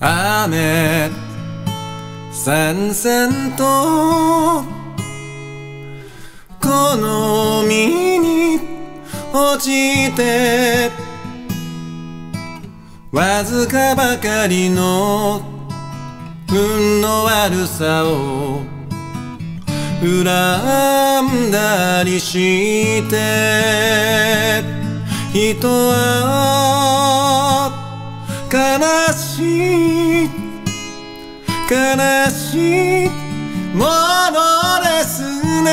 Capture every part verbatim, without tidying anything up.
雨さんさんとこの身に落ちてわずかばかりの運の悪さを恨んだりして人は悲しい悲しいものですね。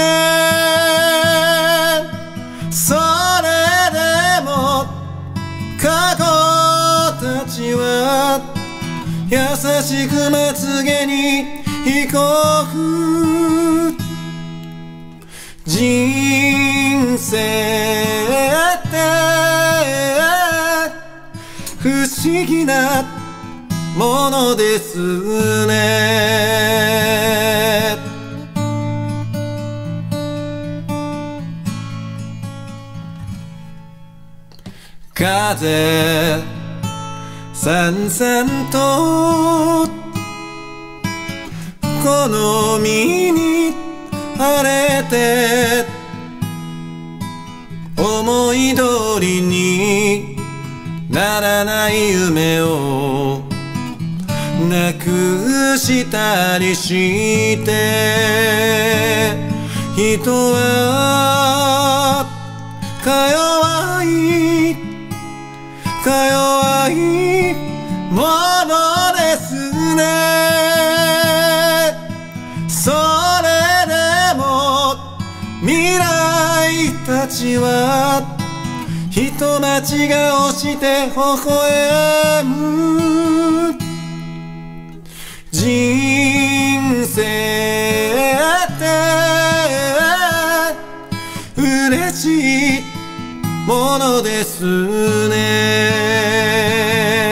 それでも過去たちは優しくまつげに飛行。人生って不思議なものですね。風さんさんとこの身に晴れて思い通りにならない夢をなくしたりして人はか弱いか弱いものですね。それでも未来たちは人待ちが押して微笑む。人生って嬉しいものですね。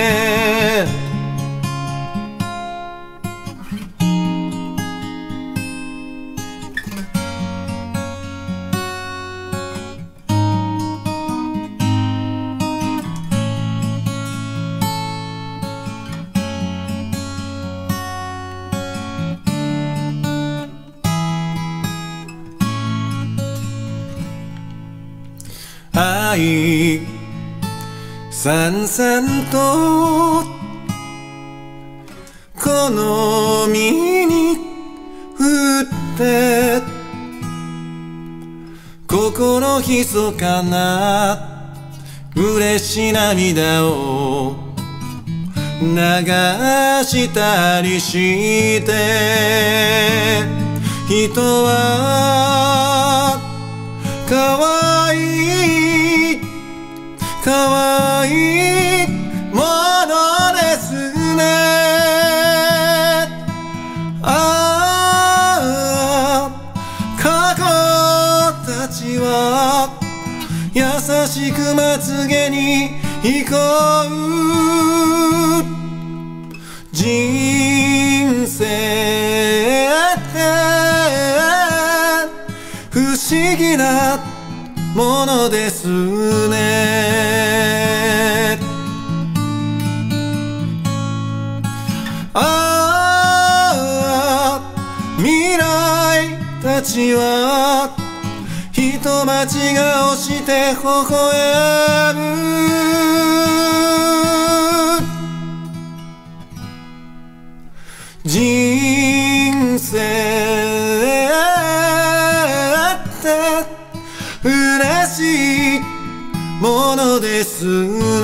愛さんさんとこの身に降って心ひそかな嬉し涙を流したりして人はかわいいかわいいものですね。ああ過去たちは優しくまつげに行こう。人生って不思議なものですね。ああ未来たちは人待ちが押して微笑む。人生って嬉しいものです